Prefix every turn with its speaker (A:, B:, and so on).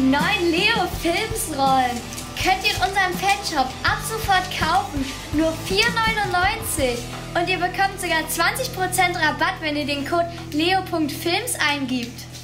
A: neuen Leo.Films-Rollen könnt ihr in unserem Fanshop ab sofort kaufen. Nur 4,99 €. Und ihr bekommt sogar 20% Rabatt, wenn ihr den Code leo.films eingibt.